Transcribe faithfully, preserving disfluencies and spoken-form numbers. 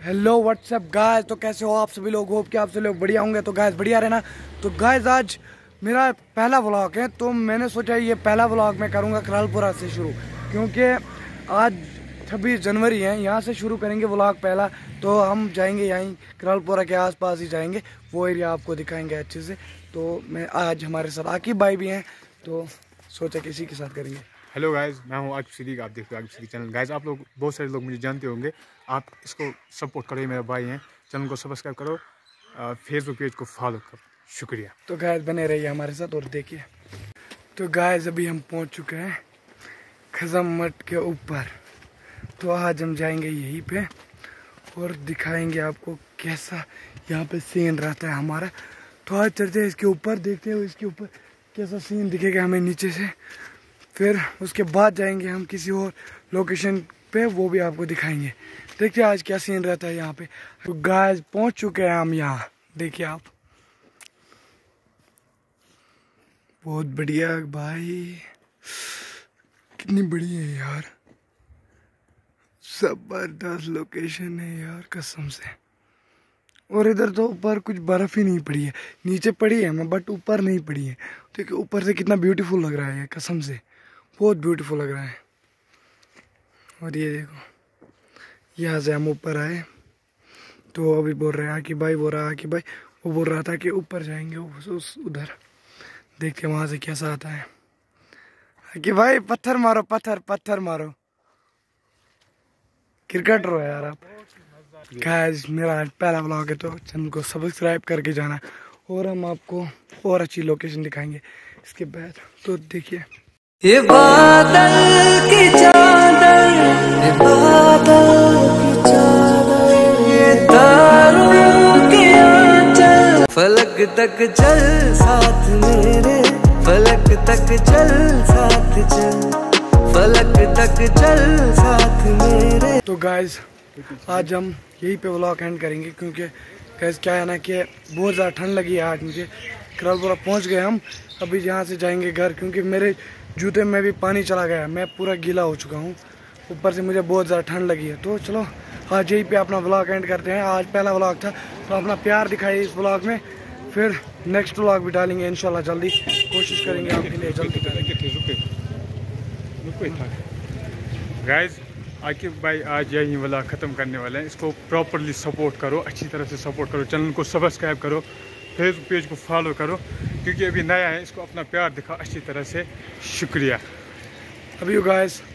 Hello what's up guys, तो कैसे हो आप सभी लोग? होप कि आप सभी लोग बढ़िया होंगे। तो गाइस बढ़िया रहना। तो गाइस आज मेरा पहला व्लॉग है, तो मैंने सोचा ये पहला व्लॉग मैं करूँगा करालपुरा से शुरू, क्योंकि आज छब्बीस जनवरी है। यहाँ से शुरू करेंगे व्लॉग पहला। तो हम जाएंगे यहीं करालपुरा के आसपास ही जाएंगे, वो एरिया आपको दिखाएंगे अच्छे से। तो मैं आज हमारे साथ आकिब भाई भी हैं, तो सोचा किसी के साथ करेंगे। हेलो गाइस, मैं हूँ आकिब सिद्दीक। आप देखते हो आकिब सिद्दीक चैनल। गाइस आप लोग बहुत सारे लोग मुझे जानते होंगे, आप इसको सपोर्ट करो। ये मेरे भाई हैं, चैनल को सब्सक्राइब करो, फेसबुक पेज को फॉलो करो। शुक्रिया। तो गाइस बने रहिए हमारे साथ और देखिए। तो गाइस अभी हम पहुंच चुके हैं खजम मठ के ऊपर। तो आज हम जाएंगे यहीं पे और दिखाएंगे आपको कैसा यहाँ पे सीन रहता है हमारा। तो आज चलते हैं इसके ऊपर, देखते हैं इसके ऊपर कैसा सीन दिखेगा हमें नीचे से। फिर उसके बाद जाएंगे हम किसी और लोकेशन पे, वो भी आपको दिखाएंगे। देखिए आज क्या सीन रहता है यहाँ पे। तो गाइस पहुँच चुके हैं हम यहाँ, देखिए आप। बहुत बढ़िया भाई, कितनी बढ़िया है यार, जबरदस्त लोकेशन है यार कसम से। और इधर तो ऊपर कुछ बर्फ ही नहीं पड़ी है, नीचे पड़ी है मैं बट ऊपर नहीं पड़ी है। देखिए ऊपर से कितना ब्यूटीफुल लग रहा है कसम से, बहुत ब्यूटीफुल लग रहा है। और ये देखो यहाँ से हम ऊपर आए, तो अभी बोल रहे हैं कि भाई बोल रहा है कि भाई वो बोल रहा था कि ऊपर जाएंगे उस, उस उधर, देखते वहां से कैसा आता है। कि भाई पत्थर मारो, पत्थर पत्थर मारो, क्रिकेटर हो यार आप। गाइस मेरा आज पहला व्लॉग है, तो चैनल को सब्सक्राइब करके जाना और हम आपको और अच्छी लोकेशन दिखाएंगे इसके बाद। तो देखिए ये बादल की चादर, ये बादल की चादर, ये तारों के आंचल, फलक तक चल साथ मेरे, फलक तक चल साथ चल, फलक तक चल साथ मेरे। तो गाइस आज हम यहीं पे व्लॉग एंड करेंगे, क्योंकि गाइस क्या है ना कि बहुत ज़्यादा ठंड लगी है आज मुझे। करालपुरा पहुंच गए हम, अभी यहाँ से जाएंगे घर, क्योंकि मेरे जूते में भी पानी चला गया, मैं पूरा गीला हो चुका हूँ, ऊपर से मुझे बहुत ज़्यादा ठंड लगी है। तो चलो आज यहीं पे अपना व्लॉग एंड करते हैं। आज पहला व्लॉग था, तो अपना प्यार दिखाइए इस व्लॉग में। फिर नेक्स्ट व्लॉग भी डालेंगे इंशाल्लाह, जल्दी कोशिश करेंगे आपके लिए जल्दी करेंगे। गाइस आकिब भाई आज यही वाला ख़त्म करने वाले हैं। इसको प्रॉपरली सपोर्ट करो, अच्छी तरह से सपोर्ट करो, चैनल को सब्सक्राइब करो, फेसबुक पेज को फॉलो करो, क्योंकि अभी नया है, इसको अपना प्यार दिखा अच्छी तरह से। शुक्रिया। अभी गाइस